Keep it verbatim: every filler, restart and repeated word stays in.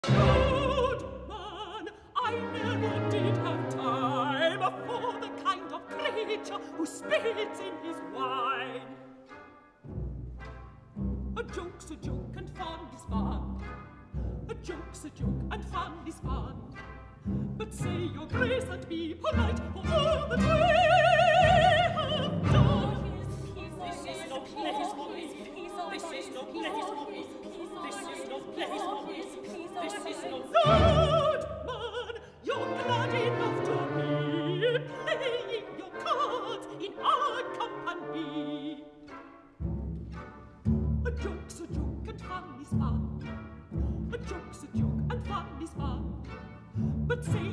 Good man, I never did have time for the kind of creature who spits in his wine. A joke's a joke and fun is fun. A joke's a joke and fun is fun. But say your grace and be polite, for all that we have done. This is no place for me. This is no place for me. This is no place for me. This is no good man. You're glad enough to be playing your cards in our company. A joke's a joke and fun is fun. A joke's a joke and fun is fun. But say